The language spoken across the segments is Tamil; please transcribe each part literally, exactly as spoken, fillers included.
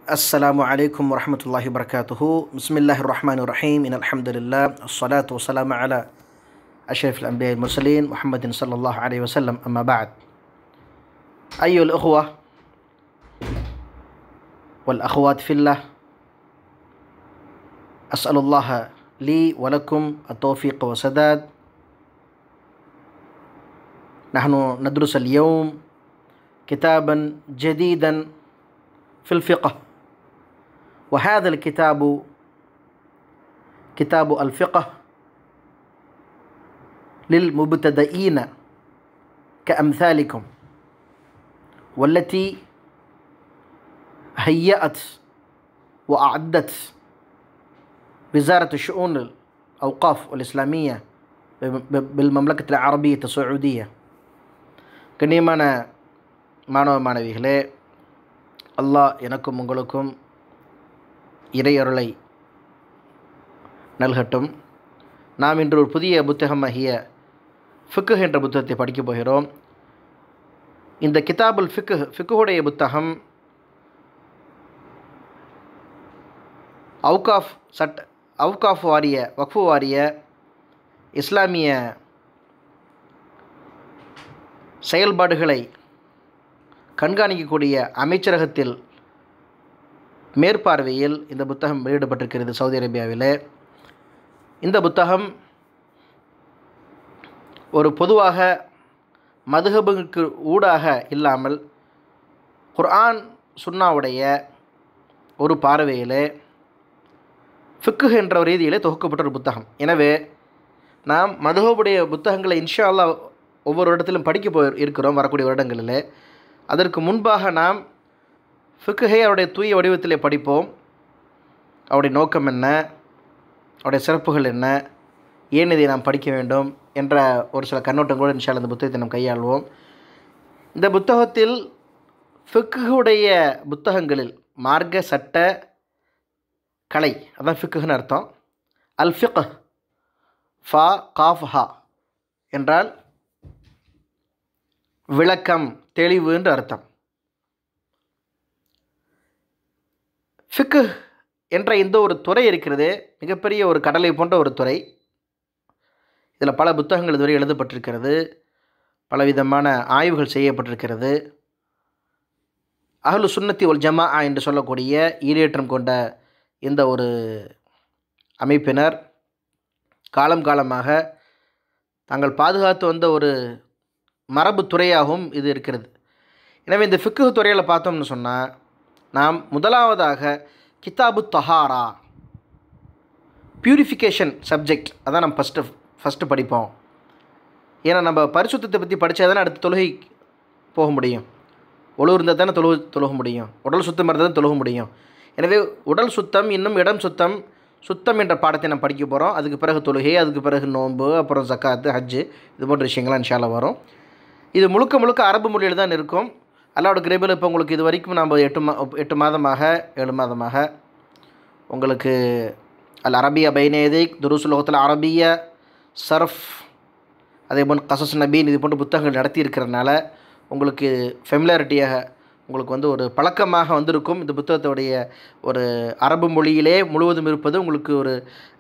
السلام عليكم ورحمة الله وبركاته. بسم الله الرحمن الرحيم. إن الحمد لله الصلاة والسلام على أشرف الأنبياء المرسلين محمد صلى الله عليه وسلم. أما بعد، أيها الأخوة والأخوات في الله، أسأل الله لي ولكم التوفيق والسداد. نحن ندرس اليوم كتابا جديدا في الفقه، وهذا الكتاب كتاب الفقه للمبتدئين كأمثالكم، والتي هيأت وأعدت وزارة الشؤون الأوقاف والإسلامية بالمملكة العربية السعودية. கண்ணியமான மாணவ மாணவிகளே, அல்லாஹ் எனக்கும் உங்களுக்கும் இறையருளை நல்கட்டும். நாம் இன்று ஒரு புதிய புத்தகமாகிய ஃபிக்ஹ் என்ற புத்தகத்தை படிக்கப் போகிறோம். இந்த கிதாபுல் ஃபிக்ஹ் ஃபிக்ஹுடைய புத்தகம் அவுகாஃப் சட் அவுகாஃப் வாரிய வக்ஃபு வாரிய இஸ்லாமிய செயல்பாடுகளை கண்காணிக்கக்கூடிய அமைச்சரகத்தில் மேற்பார்வையில் இந்த புத்தகம் வெளியிடப்பட்டிருக்கிறது சவுதி அரேபியாவில். இந்த புத்தகம் ஒரு பொதுவாக மதுஹபுக்கு ஊடாக இல்லாமல் குர்ஆன் சுன்னாவுடைய ஒரு பார்வையிலே ஃபிக்ஹ் என்ற ஒரு ரீதியிலே தொகுக்கப்பட்ட ஒரு புத்தகம். எனவே நாம் மதுஹபுடைய புத்தகங்களை இன்ஷா அல்லாஹ் ஒவ்வொரு இடத்திலும் படிக்க போய் இருக்கிறோம் வரக்கூடிய வருடங்களில். அதற்கு முன்பாக நாம் ஃபிக்ஹை அவருடைய தூய வடிவத்திலே படிப்போம். அவருடைய நோக்கம் என்ன, அவருடைய சிறப்புகள் என்ன, ஏன் இதை நாம் படிக்க வேண்டும் என்ற ஒரு சில கண்ணோட்டங்களோடு இன்ஷா அல்லாஹ் இந்த புத்தகத்தை நாம் கையாள்வோம். இந்த புத்தகத்தில் ஃபிக்ஹுடைய புத்தகங்களில் மார்க்க சட்ட கலை, அதான் ஃபிக்ஹ்னு அர்த்தம். அல் ஃபிக்ஹ் ஃபா காஃப் ஹா என்றால் விளக்கம், தெளிவு என்று அர்த்தம். ஃபிக்ஹ் என்ற இந்த ஒரு துறை இருக்கிறது, மிகப்பெரிய ஒரு கடலை போன்ற ஒரு துறை. இதில் பல புத்தகங்கள் இதுவரை எழுதப்பட்டிருக்கிறது, பலவிதமான ஆய்வுகள் செய்யப்பட்டிருக்கிறது. அஹ்லு சுன்னத்தி வல் ஜமாஅ என்று சொல்லக்கூடிய ஈரேற்றம் கொண்ட இந்த ஒரு அமைப்பினர் காலம் காலமாக தாங்கள் பாதுகாத்து வந்த ஒரு மரபு துறையாகவும் இது இருக்கிறது. எனவே இந்த ஃபிக்ஹ் துறையில் பார்த்தோம்னு சொன்னால், நாம் முதலாவதாக கிதாபு தஹாரா, பியூரிஃபிகேஷன் சப்ஜெக்ட், அதான் நம்ம ஃபஸ்ட்டு ஃபஸ்ட்டு படிப்போம். ஏன்னா நம்ம பரிசுத்தத்தை பற்றி படித்தா தானே அடுத்து தொழுகை போக முடியும். ஒழு இருந்தால் தானே தொழுகு தொழுக முடியும், உடல் சுத்தம் இருந்தால் தான் தொழுக முடியும். எனவே உடல் சுத்தம் இன்னும் இடம் சுத்தம் சுத்தம் என்ற பாடத்தை நம்ம படிக்க போகிறோம். அதுக்கு பிறகு தொழுகை, அதுக்கு பிறகு நோன்பு, அப்புறம் ஜக்காத்து, ஹஜ்ஜு, இது போன்ற விஷயங்கள்லாம் இன்ஷா அல்லாஹ் வரும். இது முழுக்க முழுக்க அரபு மொழியில் தான் இருக்கும். அல்லாஹ்வுடைய கிருபையில் இப்போ உங்களுக்கு இது வரைக்கும் நம்ம எட்டு மா எட்டு மாதமாக ஏழு மாதமாக உங்களுக்கு அல் அரபியா பைனேதை துருசுல் லுகத்துல் அரபியா சர்ஃப், அதே போல் கசஸ் நபீன், இது போன்ற புத்தகங்கள் நடத்தி இருக்கிறதுனால உங்களுக்கு ஃபெமிலாரிட்டியாக உங்களுக்கு வந்து ஒரு பழக்கமாக வந்திருக்கும். இந்த புத்தகத்துடைய ஒரு அரபு மொழியிலே முழுவதும் இருப்பது உங்களுக்கு ஒரு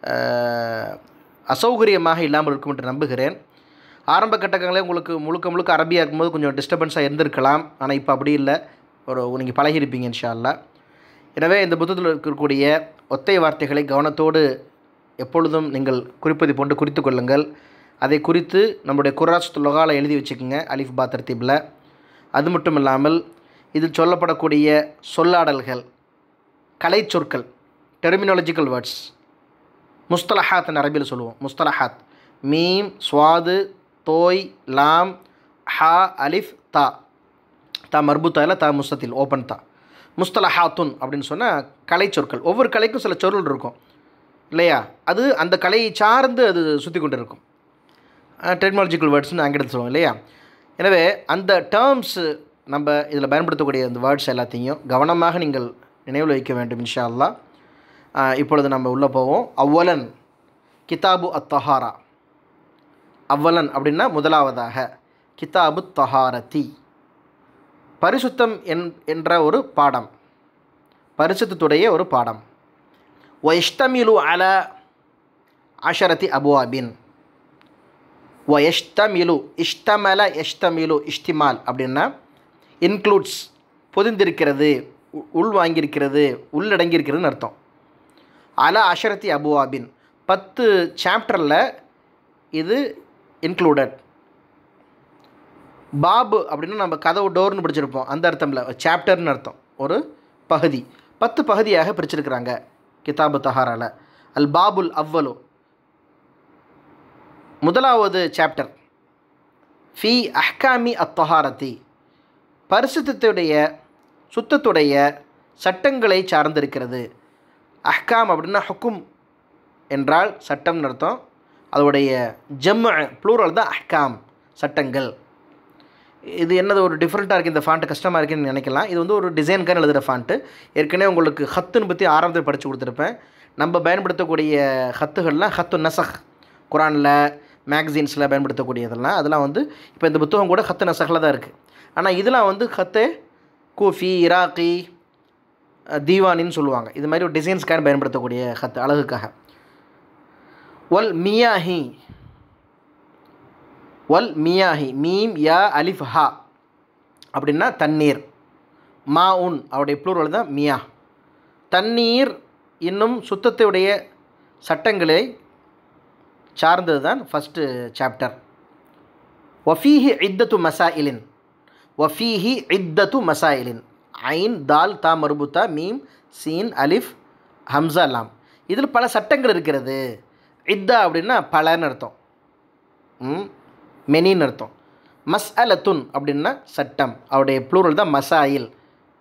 அசௌகரியமாக இல்லாமல் இருக்கும் என்று நம்புகிறேன். ஆரம்ப கட்டங்களே உங்களுக்கு முழுக்க முழுக்க அரபியாக இருக்கும்போது கொஞ்சம் டிஸ்டர்பன்ஸாக இருந்திருக்கலாம். ஆனால் இப்போ அப்படி இல்லை, ஒரு நீங்கள் பழகியிருப்பீங்க இன்ஷா அல்லாஹ். எனவே இந்த புத்தகத்தில் இருக்கக்கூடிய ஒத்தை வார்த்தைகளை கவனத்தோடு எப்பொழுதும் நீங்கள் குறிப்பது போன்று குறித்து கொள்ளுங்கள். அதை குறித்து நம்முடைய குர்ஆன் லொகால எழுதி வச்சுக்கோங்க, அலிஃப் பா தர்தீபில். அது மட்டும் இல்லாமல் இதில் சொல்லப்படக்கூடிய சொல்லாடல்கள், கலை சொற்கள், டெர்மினாலஜிக்கல் வேர்ட்ஸ், முஸ்தலஹாத் அரபியில் சொல்லுவோம். முஸ்தலஹாத் மீம் ஸ்வாது தோய் லாம் ஹா அலிஃப் தா, தா மர்பூத்தா இல்லை தா முஸ்தத்தில் ஓப்பன் தா, முஸ்தலஹாத்துன் அப்படின்னு சொன்னால் கலை சொற்கள். ஒவ்வொரு கலைக்கும் சில சொற்கள் இருக்கும் இல்லையா, அது அந்த கலையை சார்ந்து அது சுற்றி கொண்டு இருக்கும். டெர்மினாலஜிக்கல் வேர்ட்ஸ்னு ஆங்கிலத்தில் சொல்லுவோம் இல்லையா. எனவே அந்த டேர்ம்ஸு நம்ம இதில் பயன்படுத்தக்கூடிய அந்த வேர்ட்ஸ் எல்லாத்தையும் கவனமாக நீங்கள் நினைவில் வைக்க வேண்டும் இன்ஷா அல்லாஹ். இப்பொழுது நம்ம உள்ளே போவோம். அவ்வலன் கிதாபு அத் தஹாரா. அவ்வலன் அப்படின்னா முதலாவதாக கிதாபு தஹாரதி, பரிசுத்தம் என் என்ற ஒரு பாடம். பரிசுத்தத்துடைய ஒரு பாடம். வயஷ்தமிலு அல அஷரத்தி அபுவாபின். வயஷ்தமிலு இஷ்தமல எஷ்தமிலு இஷ்டிமால் அப்படின்னா இன்க்ளூட்ஸ், பொதிந்திருக்கிறது, உள் வாங்கியிருக்கிறது, உள்ளடங்கியிருக்கிறதுன்னு அர்த்தம். அல அஷரத்தி அபுவாபின், பத்து சாப்டரில் இது இன்க்ளூடட். பாபு அப்படின்னா நம்ம கதவு டோர்னு பிடிச்சிருப்போம், அந்த அர்த்தம்ல, சாப்டர்னு அர்த்தம், ஒரு பகுதி. பத்து பகுதியாக பிரிச்சிருக்கிறாங்க கிதாபு தஹாரால. அல் பாபுல் அவ்வலு, முதலாவது சாப்டர், ஃபி அஹ்காமி அத்தஹாரத்தி, பரிசுத்தத்துடைய சுத்தத்துடைய சட்டங்களை சார்ந்திருக்கிறது. அஹ்காம் அப்படின்னா ஹுக்கும் என்றால் சட்டம்னு அர்த்தம். அதோடைய ஜம்மு ப்ளூரல் தான் அஹ்காம், சட்டங்கள். இது என்னது ஒரு டிஃப்ரெண்ட்டாக இருக்குது, இந்த ஃபாண்ட்டு கஷ்டமாக இருக்குன்னு நினைக்கலாம். இது வந்து ஒரு டிசைனுக்கான எழுதுகிற ஃபாண்ட்டு. ஏற்கனவே உங்களுக்கு ஹத்துன்னு பற்றி ஆரம்பத்தில் படித்து கொடுத்துருப்பேன். நம்ம பயன்படுத்தக்கூடிய ஹத்துகள்லாம் ஹத்து நசஹ், குரானில் மேக்சின்ஸில் பயன்படுத்தக்கூடியதெல்லாம், அதெல்லாம் வந்து இப்போ இந்த புத்தகம் கூட ஹத்து நசஹில் தான் இருக்குது. ஆனால் இதெல்லாம் வந்து ஹத்து கூஃபி, இராக்கி, தீவானின்னு சொல்லுவாங்க. இது மாதிரி ஒரு டிசைன்ஸ்க்காக பயன்படுத்தக்கூடிய ஹத்து, அழகுக்காக. வல் மியாஹி, வல் மியாஹி, மீம் யா அலிஃப் ஹா அப்படின்னா தண்ணீர். மா உன் அவருடைய ப்ளூரல் தான் மியா. தண்ணீர் இன்னும் சுத்தத்துடைய சட்டங்களை சார்ந்தது தான் ஃபஸ்ட்டு சாப்டர். வஃபீஹி இத்தத்து மசாயிலின், வஃபீஹி இத்தத்து மசாயிலின், ஐன் தால் தா மர்புத்தா மீம் சீன் அலிஃப் ஹம்சா லாம், இதில் பல சட்டங்கள் இருக்கிறது. இத்தா அப்படின்னா பலன்னு அர்த்தம், மெனின்னு அர்த்தம். மஸ் அலத்துன் அப்படின்னா சட்டம், அவருடைய ப்ளூரல் தான் மசாயில்.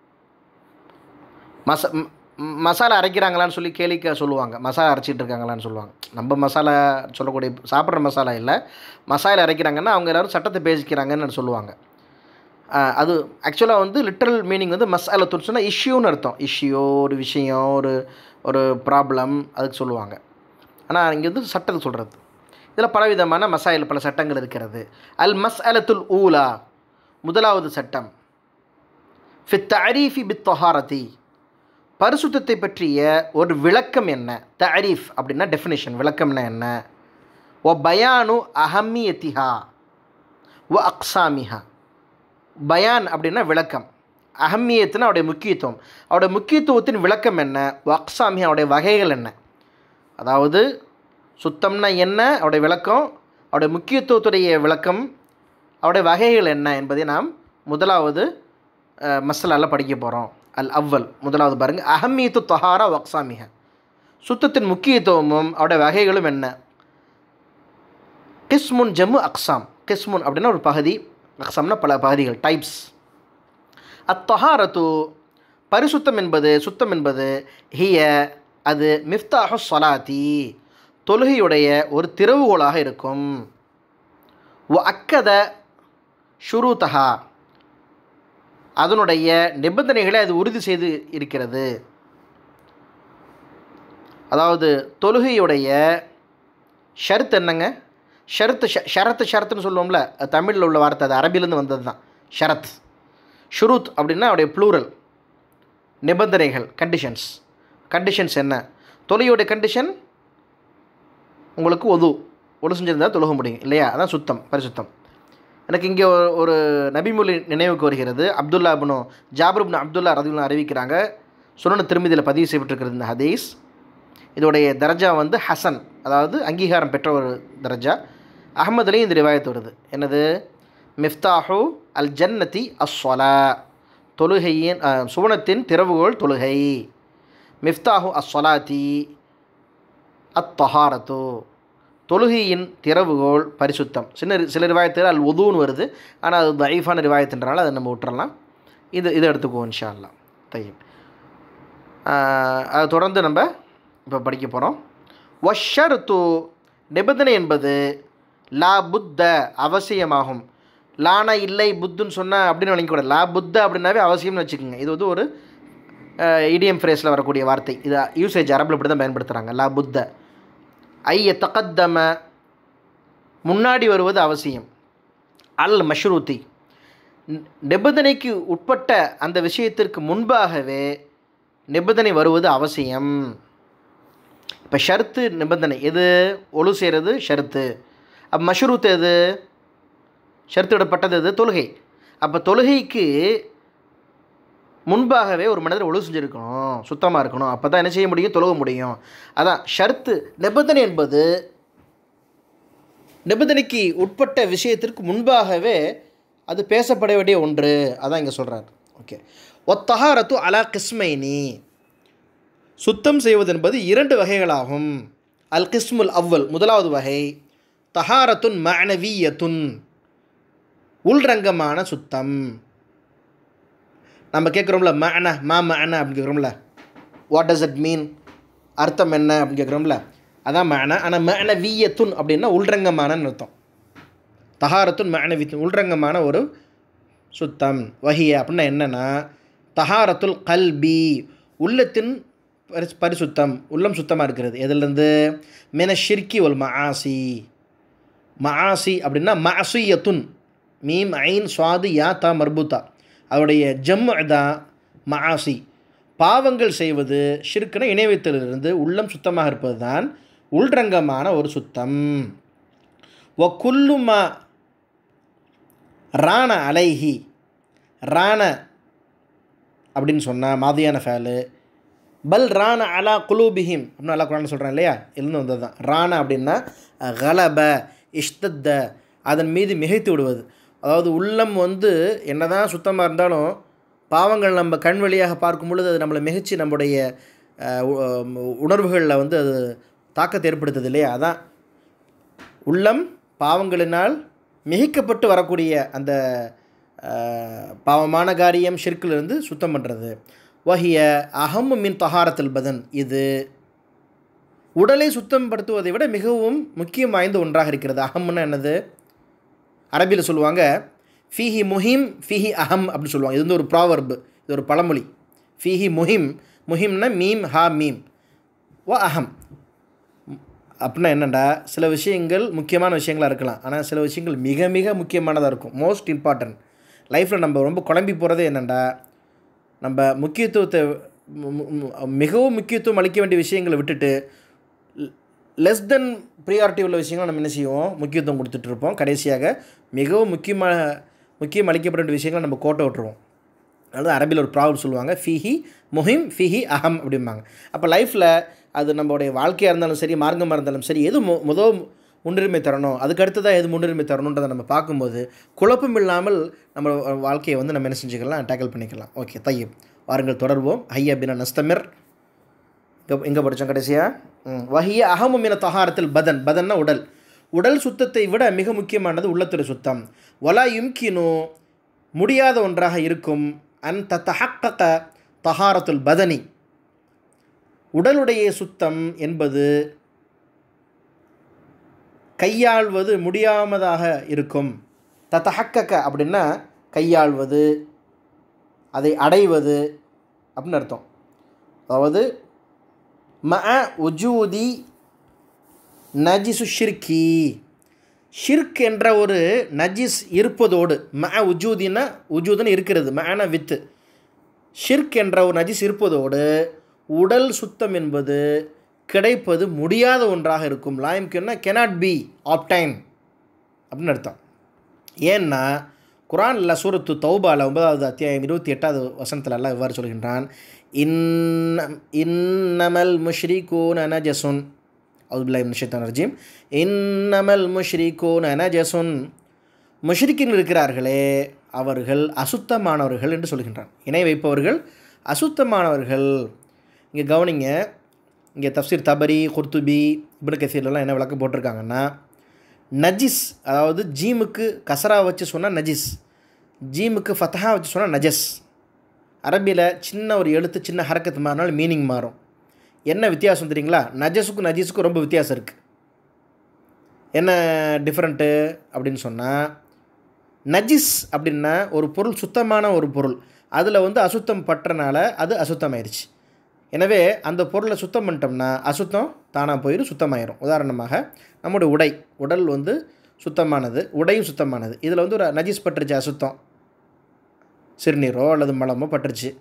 மச மசாலா அரைக்கிறாங்களான்னு சொல்லி கேளிக்க சொல்லுவாங்க, மசாலா அரைச்சிட்டு இருக்காங்களான்னு சொல்லுவாங்க. நம்ம மசாலா சொல்லக்கூடிய சாப்பிட்ற மசாலா இல்லை, மசாலா அரைக்கிறாங்கன்னா அவங்க எல்லோரும் சட்டத்தை பேசிக்கிறாங்கன்னு சொல்லுவாங்க. அது ஆக்சுவலாக வந்து லிட்டரல் மீனிங் வந்து மஸ் அலத்துன்னு சொன்னால் இஷ்யூன்னு அர்த்தம். இஷ்யூ ஒரு விஷயம், ஒரு ஒரு ப்ராப்ளம், அதுக்கு சொல்லுவாங்க. ஆனால் இங்கே வந்து சட்டத்தை சொல்கிறது. இதில் பலவிதமான மசாயில், பல சட்டங்கள் இருக்கிறது. அல் மஸ் அலத்துல் ஊலா, முதலாவது சட்டம். ஃபித் தஅரீஃபி பித் தஹாரதி, பரிசுத்தத்தை பற்றிய ஒரு விளக்கம் என்ன. தஅரீஃப் அப்படின்னா டெஃபினிஷன், விளக்கம்னா என்ன. ஒ பயானு அஹம்மியத்திஹா ஒ அக்ஸாமிஹா, பயான் அப்படின்னா விளக்கம், அஹம்மியத்துனா அவருடைய முக்கியத்துவம், அவருடைய முக்கியத்துவத்தின் விளக்கம் என்ன. ஒ அக்ஸாமிஹா, அவருடைய வகைகள் என்ன. அதாவது சுத்தம்னா என்ன, அவருடைய விளக்கம், அவருடைய முக்கியத்துவத்துடைய விளக்கம், அவருடைய வகைகள் என்ன என்பதை நாம் முதலாவது மஸ்அலால படிக்க போகிறோம். அல் அவ்வல், முதலாவது பாருங்கள், அஹம்மியத்து தஹாரா வக்ஸாமிஹ, சுத்தத்தின் முக்கியத்துவமும் அவருடைய வகைகளும் என்ன. கிஸ்முன் ஜம்மு அக்ஸாம், கிஸ்முன் அப்படின்னா ஒரு பகுதி, அக்ஸாம்னா பல பகுதிகள், டைப்ஸ். அத்தஹாரத்து, பரிசுத்தம் என்பது, சுத்தம் என்பது, ஹிய அது, மிஃப்தாஹு ஸலாத்தி, தொழுகையுடைய ஒரு திறவுகோலாக இருக்கும். வ அக்கத ஷுரூதஹா, அதனுடைய நிபந்தனைகளை அது உறுதி செய்து இருக்கிறது. அதாவது தொழுகையுடைய ஷர்த் என்னங்க, ஷரத்து ஷரத்து ஷரத்துன்னு சொல்லுவோம்ல, தமிழில் உள்ள வார்த்தை, அது அரபிலேருந்து வந்தது தான் ஷரத். ஷுரூத் அப்படின்னா அவருடைய ப்ளூரல், நிபந்தனைகள், கண்டிஷன்ஸ். கண்டிஷன்ஸ் என்ன, தொழுகையுடைய கண்டிஷன் உங்களுக்கு ஒது, ஒது செஞ்சிருந்தால் தொழுக முடியும் இல்லையா, அதான் சுத்தம், பரிசுத்தம். எனக்கு இங்கே ஒரு நபிமொழி நினைவுக்கு வருகிறது. அப்துல்லா இப்னு ஜாபிர் இப்னு அப்துல்லா ரலியல்லாஹு அறிவிக்கிறாங்க, சுனன் திர்மிதியில் பதிவு செய்யப்பட்டிருக்கிறது இந்த ஹதீஸ். இதோடைய தரஜா வந்து ஹசன், அதாவது அங்கீகாரம் பெற்ற ஒரு தரஜா. அஹ்மதுலேயும் இந்த ரிவாயத்து வருது. என்னது, மிஃப்தாஹு அல் ஜன்னதி அஸ்ஸலா, தொழுகையின் சுவனத்தின் திறவுகோல் தொழுகை. மிஃப்தாஹு அஸ்ஸலாத்தி அத்தஹாரத்து, தொழுகையின் திறவுகோல் பரிசுத்தம். சின்ன சில ரிவாயத்தில் அல் உதுன்னு வருது, ஆனால் அது தஈஃபான ரிவாயத்துன்றனால அதை நம்ம விட்டுறலாம். இது இதை எடுத்துக்குவோம் இன்ஷா அல்லாஹ். தையப், அதை தொடர்ந்து நம்ம இப்போ படிக்க போகிறோம். வஷ்ஷர்து, நிபந்தனை என்பது, லா புத்த, அவசியமாகும். லானா இல்லை, புத்துன்னு சொன்னால் அப்படின்னு நினைக்கக்கூடாது. லா புத்த அப்படின்னாவே அவசியம்னு வச்சுக்கோங்க. இது வந்து ஒரு இடியம் ஃப்ரேஸில் வரக்கூடிய வார்த்தை. இது யூசேஜ் அரபில் இப்படி தான் பயன்படுத்துகிறாங்க. லா புத்த ஐய தகத்தம, முன்னாடி வருவது அவசியம். அல் மஷ்ரூத்தி, நிபந்தனைக்கு உட்பட்ட அந்த விஷயத்திற்கு முன்பாகவே நிபந்தனை வருவது அவசியம். இப்போ ஷர்த்து நிபந்தனை எது? ஒழு செய்கிறது ஷர்த்து. அப்போ மஷ்ரூத் எது? ஷர்த்திடப்பட்டது எது? தொழுகை. அப்போ தொழுகைக்கு முன்பாகவே ஒரு மனிதர் ஒழு செஞ்சுருக்கணும், சுத்தமாக இருக்கணும். அப்போ தான் என்ன செய்ய முடியும்? தொழுக முடியும். அதான் ஷர்த்து. நிபந்தனை என்பது நிபந்தனைக்கு உட்பட்ட விஷயத்திற்கு முன்பாகவே அது பேசப்பட வேண்டிய ஒன்று. அதான் இங்கே சொல்கிறார். ஓகே. ஒத்தஹாரத்து அலா கிஸ்மைனி, சுத்தம் செய்வது என்பது இரண்டு வகைகளாகும். அல் கிஸ்முல் அவ்வல், முதலாவது வகை தஹாரத்துன் மஅனவியத்துன், உள்ரங்கமான சுத்தம். நம்ம கேட்குறோம்ல மஅன மா மஅன அப்படின்னு கேட்குறோம்ல, வாட் டஸ் இட் மீன், அர்த்தம் என்ன அப்படின்னு கேட்குறோம்ல, அதான் மஅன. ஆனால் மஅனவியத்துன் அப்படின்னா உள்ரங்கமானன்னு அர்த்தம். தஹாரத்துன் மஅனவியத்துன், உள்ரங்கமான ஒரு சுத்தம். வஹிய அப்படின்னா என்னென்னா தஹாரத்துல் கல்பி, உள்ளத்தின் பரி பரிசுத்தம், உள்ளம் சுத்தமாக இருக்கிறது. எதுலேருந்து? மின ஷிர்கி ஒல் மஆசி. மஆசி அப்படின்னா மஅசியத்துன், மீம் ஐன் சுவாது யா தா மர்பூத்தா, அவருடைய ஜம்மு தான் மஆசி. பாவங்கள் செய்வது, ஷிர்க்குன இணை வைத்தலிலிருந்து உள்ளம் சுத்தமாக இருப்பது தான் உள்ரங்கமான ஒரு சுத்தம். ஒ குல்லுமா ராண அலைஹி, ராண அப்படின்னு சொன்னால் மாதியான ஃபேலு. பல் ராண அலா குலூபிஹிம் அப்படின்னு அல்லா குரான் சொல்கிறான் இல்லையா, இருந்து வந்தது தான். ராண அப்படின்னா கலப இஷ்தத்த, அதன் மீது மிகைத்து விடுவது. அதாவது உள்ளம் வந்து என்ன தான் சுத்தமாக இருந்தாலும் பாவங்கள் நம்ம கண் வழியாக பார்க்கும் பொழுது அது நம்மளை மிகச்சி நம்முடைய உணர்வுகளில் வந்து அது தாக்கத்தை ஏற்படுத்துது இல்லையா. அதான் உள்ளம் பாவங்களினால் மிகைக்கப்பட்டு வரக்கூடிய அந்த பாவமான காரியம் ஷிர்க்கிலிருந்து சுத்தம் பண்ணுறது. வஹிய அஹம் மின் தஹாரத்துல் பதன், இது உடலை சுத்தப்படுத்துவதை விட மிகவும் முக்கியம் வாய்ந்த ஒன்றாக இருக்கிறது. அஹம்னா என்னது? அரபியில் சொல்லுவாங்க ஃபீஹி முஹிம் ஃபீஹி அஹம் அப்படின்னு சொல்லுவாங்க. இது வந்து ஒரு ப்ராவர்பு, இது ஒரு பழமொழி. ஃபீஹி முஹிம், முஹிம்னா மீம் ஹா மீம், வ அஹம் அப்படின்னா என்னென்னா சில விஷயங்கள் முக்கியமான விஷயங்களாக இருக்கலாம், ஆனால் சில விஷயங்கள் மிக மிக முக்கியமானதாக இருக்கும். Most important. லைஃப்பில் நம்ம ரொம்ப குழம்பி போகிறதே என்னென்னா, நம்ம முக்கியத்துவத்தை மிகவும் முக்கியத்துவம் அளிக்க வேண்டிய விஷயங்களை விட்டுட்டு லெஸ் தென் ப்ரியாரிட்டி உள்ள விஷயங்களை நம்ம என்ன செய்வோம்? முக்கியத்துவம் கொடுத்துட்ருப்போம். கடைசியாக மிகவும் முக்கியமாக முக்கியம் அளிக்கப்பட வேண்டிய விஷயங்களை நம்ம கோட்டை விட்டுருவோம். அதாவது அரபியில் ஒரு ப்ராப்ளம் சொல்லுவாங்க, ஃபீஹி முஹிம் ஃபீஹி அஹம் அப்படிம்பாங்க. அப்போ லைஃப்பில் அது நம்மளுடைய வாழ்க்கையாக இருந்தாலும் சரி, மார்க்கமாக இருந்தாலும் சரி, எது மு முதல் முன்னுரிமை தரணும், அதுக்கு அடுத்ததாக எது முன்னுரிமை தரணுன்றதை நம்ம பார்க்கும்போது குழப்பம் இல்லாமல் நம்ம வாழ்க்கையை வந்து நம்ம என்ன செஞ்சுக்கலாம்? டேக்கிள் பண்ணிக்கலாம். ஓகே, தையப் வாருங்கள் தொடர்வோம். ஹையா பினா நஸ்தமிர். இங்கே எங்கே படித்தோம் கடைசியாக? வஹிய அஹமு மின தஹாரத்தில் பதன், பதன்னா உடல். உடல் சுத்தத்தை விட மிக முக்கியமானது உள்ளத்துறை சுத்தம். வலா யும்கினு, முடியாத ஒன்றாக இருக்கும். அன் தத்தஹக்கக தஹாரத்துல் பதனி, உடலுடைய சுத்தம் என்பது கையாள்வது முடியாமதாக இருக்கும். தத்தஹக்கக அப்படின்னா கையாள்வது, அதை அடைவது அப்படின்னு அர்த்தம். அதாவது மஅ உஜூதி நஜிசு ஷிர்கி, ஷிர்க் என்ற ஒரு நஜிஸ் இருப்பதோடு, மஅ உஜூதினா உஜூதுன்னு இருக்கிறது, மஅன வித்து, ஷிர்க் என்ற ஒரு நஜிஸ் இருப்பதோடு உடல் சுத்தம் என்பது கிடைப்பது முடியாத ஒன்றாக இருக்கும். லாயம்க்குன்னா கெனாட் பி ஆப்டைன் அப்படின்னு அர்த்தம். ஏன்னா குரானில் சூரத்து தௌபாவில் ஒன்பதாவது அத்தியாயம் இருபத்தி எட்டாவது வசனத்தில் எல்லாம் இவ்வாறு சொல்கின்றான், இன்ன இன்னமல் முஷ்ரிகூன நஜஸுன், அவுதுபில்லாஹி மினஷ் ஷைத்தானிர் ரஜீம், இன்னமல் முஷ்ரிகூன நஜஸுன், முஷ்ரிக்கின் இருக்கிறார்களே அவர்கள் அசுத்தமானவர்கள் என்று சொல்கின்றான். இணை வைப்பவர்கள் அசுத்தமானவர்கள். இங்கே கவனிங்க, இங்கே தஃப்சீர் தபரி, குர்துபி, இப்னு கஸீர்லாம் என்ன விளக்கம் போட்டிருக்காங்கன்னா, நஜிஸ் அதாவது ஜீமுக்கு கசரா வச்சு சொன்னால் நஜிஸ், ஜீமுக்கு ஃபத்தஹா வச்சு சொன்னால் நஜஸ். அரபியில் சின்ன ஒரு எழுத்து சின்ன ஹரக்கத்து மாறினாலும் மீனிங் மாறும். என்ன வித்தியாசம் தெரியுங்களா? நஜஸுக்கும் நஜீஸுக்கும் ரொம்ப வித்தியாசம் இருக்குது. என்ன டிஃப்ரெண்ட்டு அப்படின்னு சொன்னால், நஜிஸ் அப்படின்னா ஒரு பொருள் சுத்தமான ஒரு பொருள், அதில் வந்து அசுத்தம் பற்றனால அது அசுத்தமாயிருச்சு. எனவே அந்த பொருளை சுத்தம் பண்ணிட்டோம்னா அசுத்தம் தானாக போயிடும், சுத்தமாயிரும். உதாரணமாக நம்முடைய உடை, உடல் வந்து சுத்தமானது, உடையும் சுத்தமானது. இதில் வந்து ஒரு நஜீஸ் பட்டுருச்சு, அசுத்தம், சிறுநீரோ அல்லது மலமோ பட்டுருச்சு,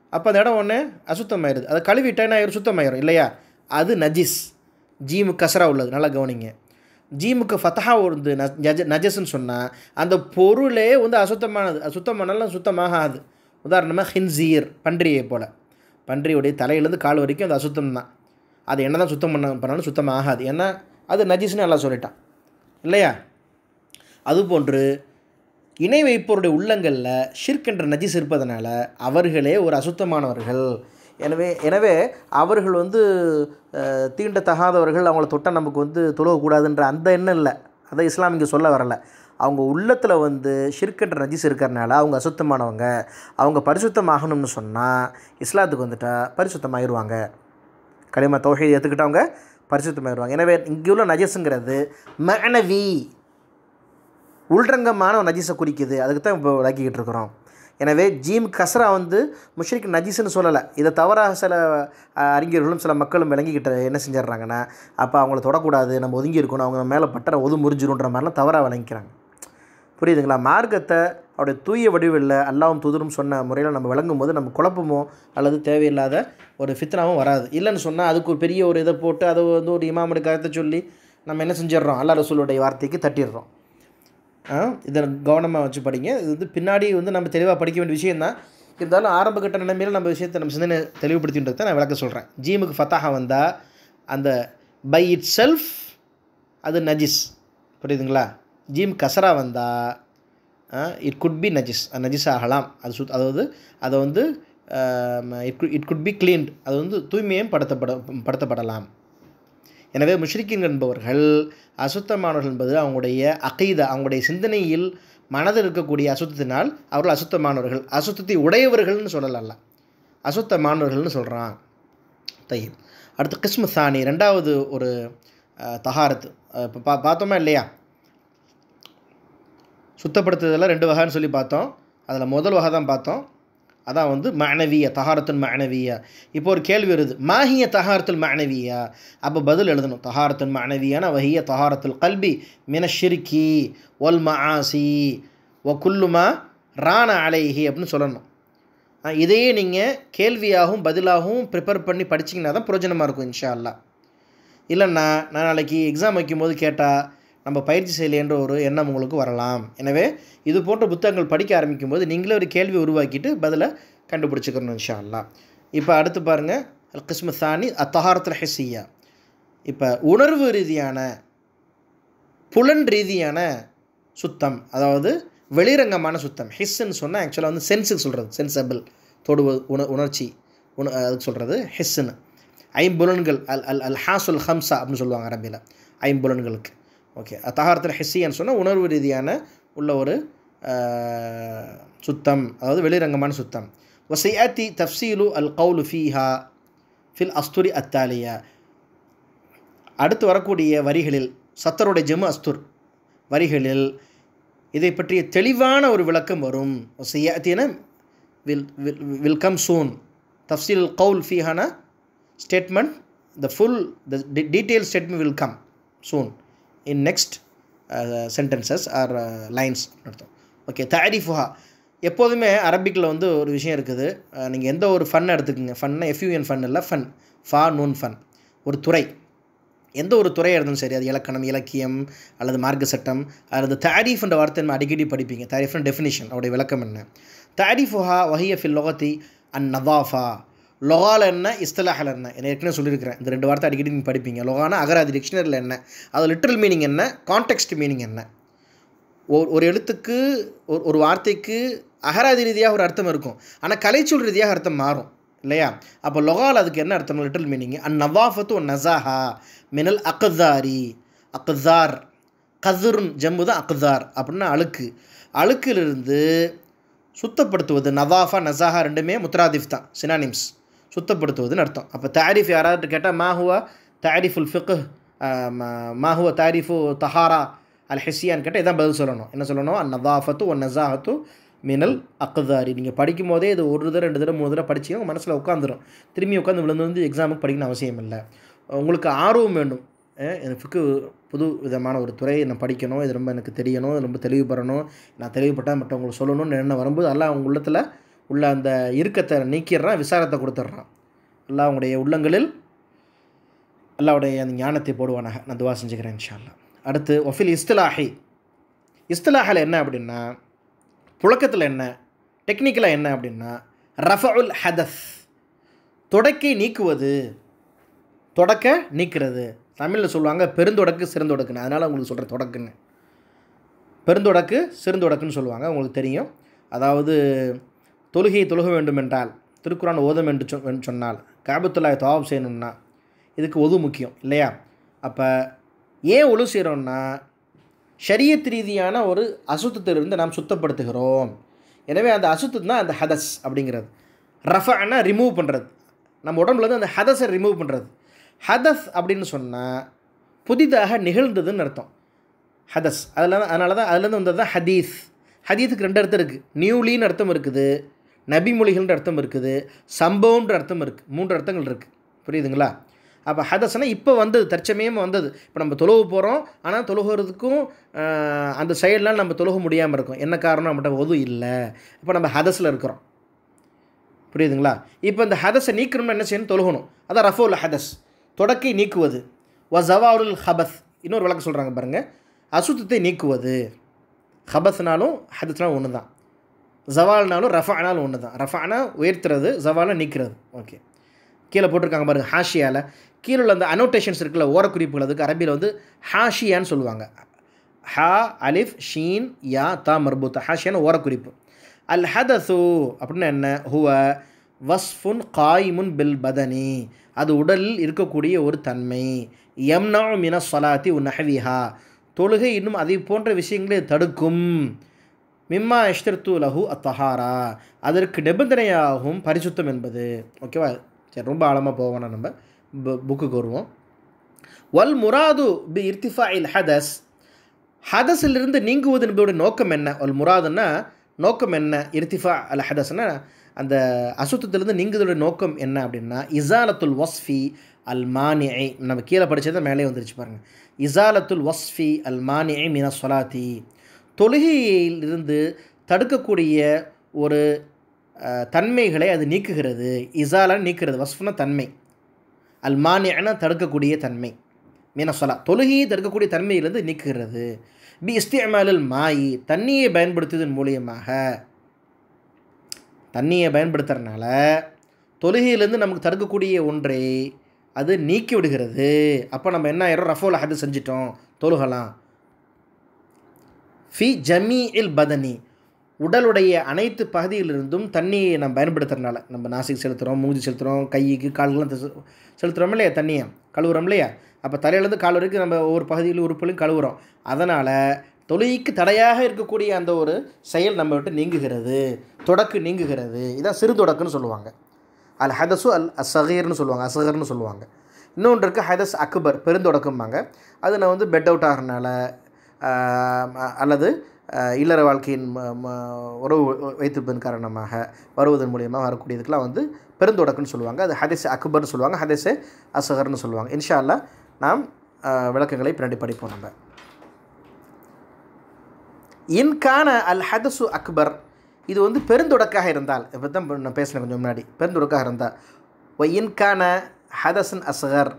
அப்போ அந்த இடம் ஒன்று அசுத்தமாயிருது. அதை கழுவிட்டேன்னா ஆயிரும் சுத்தமாயிரும் இல்லையா? அது நஜிஸ். ஜீமு கசரா உள்ளது, நல்லா கவனிங்க. ஜீமுக்கு ஃபத்தஹா வந்து நஜ நஜஸ்ன்னு சொன்னால் அந்த பொருளே வந்து அசுத்தமானது. அசுத்தமானாலும் சுத்தமாகாது. உதாரணமாக ஹின்சீர், பன்றியை போல். பன்றியுடைய தலையிலேருந்து கால் வரைக்கும் அது அசுத்தம் தான். அது என்ன தான் சுத்தம் பண்ண பண்ணாலும் சுத்தமாக ஆகாது. ஏன்னா அது நஜிஸ்ன்னு நல்லா சொல்லிட்டான் இல்லையா? அதுபோன்று இணை வைப்போருடைய உள்ளங்களில் ஷிர்க் என்ற நஜிஸ் இருப்பதனால அவர்களே ஒரு அசுத்தமானவர்கள். எனவே எனவே அவர்கள் வந்து தீண்டத்தகாதவர்கள், அவங்கள தொட்டால் நமக்கு வந்து தொழுகக்கூடாதுன்ற அந்த எண்ணம் இல்லை. அதை இஸ்லாம் இங்கே சொல்ல வரலை. அவங்க உள்ளத்தில் வந்து ஷிர்க் என்ற நஜிஸ் இருக்கிறனால அவங்க அசுத்தமானவங்க. அவங்க பரிசுத்தமாகணும்னு சொன்னால் இஸ்லாத்துக்கு வந்துட்டால் பரிசுத்தமாகிடுவாங்க. கலிமா தௌஹீத் ஏற்றுக்கிட்டவங்க பரிசுத்தமாகிடுவாங்க. எனவே இங்கே உள்ள நஜிஸுங்கிறது மஅனவி, உள்ரங்கமான ஒரு நஜீஸை குறிக்குது. அதுக்கு தான் இப்போ விளக்கிக்கிட்டு இருக்கிறோம். எனவே ஜீம் கஸ்ரா வந்து முஷ்ரிக் நஜீஸ்ன்னு சொல்லலை. இதை தவறாக சில அறிஞர்களும் சில மக்களும் விளங்கிக்கிட்ட என்ன செஞ்சிட்றாங்கன்னா, அப்போ அவங்கள தொடக்கூடாது, நம்ம ஒதுங்கி இருக்கணும், அவங்க மேலே பட்டற ஒது முறிஞ்சிருன்ற மாதிரிலாம் தவறாக விளங்கிக்கிறாங்க. புரியுதுங்களா? மார்க்கத்தை அவருடைய தூய வடிவில் அல்லாஹ்வும் தூதரும் சொன்ன முறையில் நம்ம விளங்கும் போது நம்ம குழப்பமோ அல்லது தேவையில்லாத ஒரு ஃபித்னாவும் வராது. இல்லைன்னு சொன்னால் அதுக்கு ஒரு பெரிய ஒரு இதை போட்டு அதை வந்து ஒரு இமாமுடைய கருத்தை சொல்லி நம்ம என்ன செஞ்சிடறோம், அல்லாஹ் ரசூலுடைய வார்த்தைக்கு தட்டிடுறோம். இதை கவனமாக வச்சு படிங்க. இது வந்து பின்னாடி வந்து நம்ம தெளிவாக படிக்க வேண்டிய விஷயம் தான். இருந்தாலும் ஆரம்ப கட்ட நிலைமையில் நம்ம விஷயத்தை நம்ம சிந்தனை தெளிவுபடுத்தின்றதை நான் விளக்க சொல்கிறேன். ஜீமுக்கு ஃபத்தாஹா வந்தால் அந்த பை இட் செல்ஃப் அது நஜிஸ். புரியுதுங்களா? ஜீம் கசரா வந்தால் இட் குட் பி நஜிஸ், அது நஜிஸ் ஆகலாம். அது சுத் அதாவது அதை வந்து it it could be cleaned, அது வந்து தூய்மையும் படுத்தப்பட படுத்தப்படலாம். எனவே முஷ்ரிக்கீன் என்பவர்கள் அசுத்தமானவர்கள் என்பது அவங்களுடைய அகீதா, அவங்களுடைய சிந்தனையில் மனதில் இருக்கக்கூடிய அசுத்தத்தினால் அவர்கள் அசுத்தமானவர்கள். அசுத்தத்தை உடையவர்கள்னு சொல்லல, அசுத்தமானவர்கள்னு சொல்கிறான். தையீப். அடுத்து கிஸ்மு சானி, ரெண்டாவது ஒரு தஹாரத்து. இப்போ பா பார்த்தோமா இல்லையா? சுத்தப்படுத்துதெல்லாம் ரெண்டு வகைன்னு சொல்லி பார்த்தோம். அதில் முதல் வகை தான் பார்த்தோம். அதான் வந்து மஅனவிய, தஹாரத்துல் மஅனவியா. இப்போ ஒரு கேள்வி வருது, மாஹிய தஹாரத்துல் மஅனவியா? அப்போ பதில் எழுதணும். தஹாரத்துல் மஅனவியானா வஹிய தஹாரத்துல் கல்பி மின ஷிர்கி வல் மஆசி வ குல்லுமா ரான அலைஹி அப்படின்னு சொல்லணும். இதையே நீங்கள் கேள்வியாகவும் பதிலாகவும் ப்ரிப்பேர் பண்ணி படிச்சிங்கன்னா தான் பிரயோஜனமாக இருக்கும் இன்ஷா அல்லாஹ். இல்லைன்னா நான் நாளைக்கு எக்ஸாம் வைக்கும்போது கேட்டால் நம்ம பயிற்சி செய்யலைன்ற ஒரு எண்ணம் உங்களுக்கு வரலாம். எனவே இது போன்ற புத்தகங்கள் படிக்க ஆரம்பிக்கும் போது நீங்களே ஒரு கேள்வி உருவாக்கிட்டு பதிலை கண்டுபிடிச்சிக்கணும் இன்ஷா அல்லாஹ். இப்போ அடுத்து பாருங்கள், அல் கிஸ்மு சானி அத்தஹாரத்துல் ஹிஸ்ஸியா. இப்போ உணர்வு ரீதியான, புலன் ரீதியான சுத்தம், அதாவது வெளிரங்கமான சுத்தம். ஹிஸ்ன்னு சொன்னால் ஆக்சுவலாக வந்து சென்ஸுக்கு சொல்கிறது, சென்சபிள், தொடுவது, உண உணர்ச்சி உண அதுக்கு சொல்கிறது ஹிஸ்ன்னு. ஐம்புலன்கள், அல் அல் அல் ஹாசுல் ஹம்சா அப்படின்னு சொல்லுவாங்க அரபியில், ஐம்புலன்களுக்கு. ஓகே, தஹாரத்துல் ஹிஸ்ஸியான்னு சொன்னால் உணர்வு ரீதியான உள்ள ஒரு சுத்தம், அதாவது வெளிரங்கமான சுத்தம். வசியாத்தி தஃப்சீலு அல் கவுலு ஃபீஹா ஃபில் அஸ்துரி அத்தாலியா. அடுத்து வரக்கூடிய வரிகளில், சத்தருடைய ஜெமு அஸ்துர் வரிகளில் இதை பற்றிய தெளிவான ஒரு விளக்கம் வரும். வசியாத்தின will will will come soon. தஃப்சீல் அல் கவுல் ஃபீஹானா statement, the full the detail statement will come soon in next uh, sentences or uh, lines அர்த்தம். ஓகே, தாரிஃபுஹா. எப்போதுமே அரபிக்கில் வந்து ஒரு விஷயம் இருக்குது. நீங்கள் எந்த ஒரு ஃபன் எடுத்துக்கோங்க, ஃபன்னா எஃப்யூஎன் ஃபன் இல்லை, ஃபன் ஃபா நூன் ஃபன், ஒரு துறை, எந்த ஒரு துறையாக இருந்தாலும் சரி, அது இலக்கணம், இலக்கியம் அல்லது மார்க்க சட்டம், அல்லது தாரிஃப்ன்ற வார்த்தை நம்ம அடிக்கடி படிப்பீங்க. தாரிஃப்ன்ற டெஃபினிஷன், அவருடைய விளக்கம் என்ன? தாரிஃபுஹா வஹிய ஃபில் லொகத்தி அன் நதாஃபா. லொகால் என்ன, இஸ்தலாஹல் என்ன, என்ன ஏற்கனவே சொல்லியிருக்கிறேன். இந்த ரெண்டு வார்த்தை அடிக்கடி நீங்கள் படிப்பீங்க. லொகானா அகராதி டிக்ஷனரியில் என்ன, அது லிட்ரல் மீனிங் என்ன, கான்டெக்ஸ்ட் மீனிங் என்ன. ஒரு எழுத்துக்கு ஒரு ஒரு வார்த்தைக்கு அகராதி ரீதியாக ஒரு அர்த்தம் இருக்கும், ஆனால் கலைச்சொல் ரீதியாக அர்த்தம் மாறும் இல்லையா? அப்போ லொகால் அதுக்கு என்ன அர்த்தம், லிட்ரல் மீனிங். அன் நவாஃபத்து ஒன் நசாஹா மினல் அக்தாரி. அக்தார் கதுருன் ஜம்மு தான் அக்தார் அப்படின்னா அழுக்கு. அழுக்கிலிருந்து சுத்தப்படுத்துவது. நவாஃபா நசாஹா ரெண்டுமே முத்ராதிஃப் தான், சினானிம்ஸ், சுத்தப்படுத்துவதுன்னு அர்த்தம். அப்போ தாரிஃப் யாராவது கேட்டால் மாஹுவா தாரிஃபுல் ஃபிக்ஹ், மாஹுவா தாரிஃபு தஹாரா அல் ஹிஸ்ஸியான்னு கேட்டால் இதான் பதில் சொல்லணும். என்ன சொல்லணும்? அன் நதாஃபத்து ஒன் நசாஹத்து மினல் அக்தாரி. நீங்கள் படிக்கும் போதே இது ஒரு தடவை ரெண்டு தடவை மூணு தடவை படிச்சிங்க, உங்கள் மனசில் உட்காந்துரும். திரும்பி உட்காந்து விழுந்து வந்து எக்ஸாமுக்கு படிக்கணும் அவசியம் இல்லை. உங்களுக்கு ஆர்வம் வேண்டும். எனக்கு புது விதமான ஒரு துறையை நான் படிக்கணும், இது ரொம்ப எனக்கு தெரியணும், ரொம்ப தெளிவுபடணும், நான் தெளிவுபட்டால் மற்றவங்களுக்கு சொல்லணும்னு என்ன வரும்போது எல்லாம் அவங்க உள்ளத்தில் உள்ள அந்த இறுக்கத்தை நீக்கிடுறான், விசாரத்தை கொடுத்துட்றான். அல்லாஹ் அவங்களுடைய உள்ளங்களில் அல்லாஹ்வுடைய அந்த ஞானத்தை போடுவானாக. நான் துவா செஞ்சுக்கிறேன் இன்ஷா அல்லாஹ். அடுத்து ஒஃபில் இஸ்திலாஹி, இஸ்திலாஹில் என்ன அப்படின்னா, புழக்கத்தில் என்ன, டெக்னிக்கலாக என்ன அப்படின்னா, ரஃபஉல் ஹதஸ், தொடக்கை நீக்குவது, தொடக்க நீக்கிறது. தமிழில் சொல்லுவாங்க பெருந்தொடக்கு சிறந்தொடக்குன்னு, அதனால் உங்களுக்கு சொல்கிற தொடக்குன்னு. பெருந்தொடக்கு சிறுந்தொடக்குன்னு சொல்லுவாங்க, உங்களுக்கு தெரியும். அதாவது தொழுகையை தொழுக வேண்டும் என்றால், திருக்குரான் ஓதம் என்று சொ சொன்னால், காபத்துல்லாஹ் தவாப் செய்யணும்னா இதுக்கு ஒது முக்கியம் இல்லையா? அப்போ ஏன் ஒழு செய்கிறோம்னா, ஷரியத் ரீதியான ஒரு அசுத்தத்திலிருந்து நாம் சுத்தப்படுத்துகிறோம். எனவே அந்த அசுத்தம் தான் அந்த ஹதஸ் அப்படிங்கிறது. ரஃபஅனா ரிமூவ் பண்ணுறது, நம்ம உடம்புலேருந்து அந்த ஹதஸை ரிமூவ் பண்ணுறது. ஹதஸ் அப்படின்னு சொன்னால் புதிதாக நிகழ்ந்ததுன்னு அர்த்தம். ஹதஸ் அதில் அதனால தான் அதுலேருந்து வந்தது தான் ஹதீஸ். ஹதீஸுக்கு ரெண்டு அர்த்தம் இருக்குது. நியூலின்னு அர்த்தம் இருக்குது, நபிமொழிகள்ன்ற அர்த்தம் இருக்குது, சம்பவம்ன்ற அர்த்தம் இருக்குது. மூன்று அர்த்தங்கள் இருக்குது. புரியுதுங்களா? அப்போ ஹதஸ்னால் இப்போ வந்தது, தற்சமயமாக வந்தது. இப்போ நம்ம தொழுக போகிறோம், ஆனால் தொழுகிறதுக்கும் அந்த சைடெலாம் நம்ம தொழுக முடியாமல் இருக்கும். என்ன காரணம்? நம்மகிட்ட ஒது இல்லை. இப்போ நம்ம ஹதஸில் இருக்கிறோம். புரியுதுங்களா? இப்போ இந்த ஹதஸை நீக்கணும்னா என்ன செய்யணும்? தொழுகணும். அதான் ரஃபுல் ஹதஸ், தொடக்கை நீக்குவது. வ ஜவாலுல் ஹபஸ், இன்னொரு விளக்கம் சொல்கிறாங்க பாருங்கள். அசுத்தத்தை நீக்குவது. ஹபஸ்னாலும் ஹதஸ்னாலும் ஒன்று தான், ஜவால்னாலும் ரஃபானாலும் ஒன்று தான். ரஃபானா உயர்த்துறது, ஜவாலை நீக்கிறது. ஓகே, கீழே போட்டிருக்காங்க பாருங்கள் ஹாஷியாவில். கீழே உள்ள அந்த அனோட்டேஷன்ஸ் இருக்குல்ல, ஓரக்குறிப்புகள், அதுக்கு அரபியில் வந்து ஹாஷியான்னு சொல்லுவாங்க. ஹா அலிஃப் ஷீன் யா தா மர்பூத்தா, ஹாஷியான்னு ஓரக்குறிப்பு. அல் ஹதசு அப்படின்னா என்ன? ஹுவ வஸ்ஃபுன் காயிமுன் பில் பதனி, அது உடலில் இருக்கக்கூடிய ஒரு தன்மை. யம்னா மின ஸலாத்தி உ நஹ்விஹா, தொழுகை இன்னும் அதை போன்ற விஷயங்களை தடுக்கும். மிம்மா எஷ்தர்த்து லஹு அத்தஹாரா, அதற்கு நிபந்தனையாகும் பரிசுத்தம் என்பது. ஓகேவா? சரி, ரொம்ப ஆழமாக போவோம்னா நம்ம புக்குக்கு வருவோம். வல் முராது பி இர்திஃபா இல் ஹதஸ், ஹதஸிலிருந்து நீங்குவது என்பதோட நோக்கம் என்ன? வல் முராதுன்னா நோக்கம் என்ன? இர்திஃபா அல் ஹதஸ்னா அந்த அசுத்தத்திலிருந்து நீங்குவதோட நோக்கம் என்ன அப்படின்னா, இசாலத்துல் வஸ்ஃபி அல் மானிஐ. நம்ம கீழே படித்ததை மேலே வந்துருச்சு பாருங்கள். இசாலத்துல் வஸ்ஃபி அல் மானிஐ மின ஸலாத்தி, தொழுகையிலிருந்து தடுக்கக்கூடிய ஒரு தன்மைகளை அது நீக்குகிறது. இசாலான்னு நீக்கிறது, வஸ்ஃப்னா தன்மை, அல் மானிஐனா தடுக்கக்கூடிய தன்மை, மின ஸலா தொழுகையை தடுக்கக்கூடிய தன்மையிலிருந்து நீக்குகிறது. பி இஸ்திஅமாலுல் மாயி, தண்ணியை பயன்படுத்துவதன் மூலியமாக, தண்ணியை பயன்படுத்துறதுனால தொழுகையிலேருந்து நமக்கு தடுக்கக்கூடிய ஒன்றை அது நீக்கி விடுகிறது. அப்போ நம்ம என்ன ஆயிரும்? ரஃபுல் ஹதஸ் செஞ்சிட்டோம், தொழுகலாம். ஃபி ஜமீ இல் பதனி, உடலுடைய அனைத்து பகுதியிலிருந்தும் தண்ணியை நம்ம பயன்படுத்துறதுனால, நம்ம நாசிக்கு செலுத்துகிறோம், மூஞ்சி செலுத்துகிறோம், கைக்கு கால்கள்லாம் செலுத்துகிறோம் இல்லையா, தண்ணியை கழுவுறோம் இல்லையா? அப்போ தலையிலேருந்து கால் வரைக்கும் நம்ம ஒவ்வொரு பகுதியிலும் உறுப்புலையும் கழுவுறோம். அதனால் தொழுகைக்கு தடையாக இருக்கக்கூடிய அந்த ஒரு செயல் நம்ம விட்டு நீங்குகிறது, தொடக்கு நீங்குகிறது. இதான் சிறு தொடக்குன்னு சொல்லுவாங்க. அல் ஹதஸு அல் அஸ்ஸகீர்னு சொல்லுவாங்க, அஸ்ஸகர்னு சொல்லுவாங்க. இன்னொன்று இருக்குது ஹதஸ் அக்பர், பெருந்தொடக்கம்பாங்க. அது நான் வந்து பெட் அவுட் ஆகிறனால அல்லது இல்லற வாழ்க்கையின் உறவு வைத்திருப்பதன் காரணமாக வருவதன் மூலியமாக வரக்கூடியதுக்கெலாம் வந்து பெருந்தொடக்குன்னு சொல்லுவாங்க. அது ஹதஸ் அக்பர்னு சொல்லுவாங்க, ஹதஸ் அஸ்ஸகர்னு சொல்லுவாங்க. இன்ஷா அல்லாஹ் நாம் விளக்கங்களை பின்னாடி படிப்போம். நம்ம இன்கான அல் ஹதஸு அக்பர், இது வந்து பெருந்தொடக்காக இருந்தால், இப்போ தான் நான் பேசினேன் கொஞ்சம் முன்னாடி, பெருந்தொடக்காக இருந்தால். ஒ இன்கான ஹதஸன் அஸ்கர்,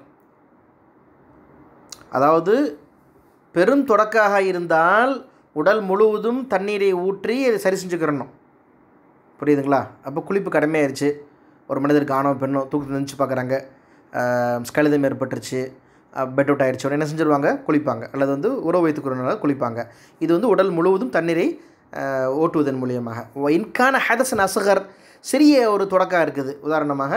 அதாவது பெருந்தொடக்காக இருந்தால் உடல் முழுவதும் தண்ணீரை ஊற்றி அதை சரி செஞ்சுக்கிறணும். புரியுதுங்களா? அப்போ குளிப்பு கடமையாயிருச்சு. ஒரு மனிதருக்கு ஆணோ பெண்ணோ தூக்கத்தை நினச்சி பார்க்குறாங்க, கழுதம் ஏற்பட்டுருச்சு, பெட் அவுட் ஆகிடுச்சு, உடனே என்ன செஞ்சுருவாங்க? குளிப்பாங்க. அல்லது வந்து உறவு வைத்துக்கிறனால குளிப்பாங்க. இது வந்து உடல் முழுவதும் தண்ணீரை ஓட்டுவதன் மூலியமாக. இன்கான ஹதஸன் அஸ்கர், சிறிய ஒரு தொடக்கம் இருக்குது. உதாரணமாக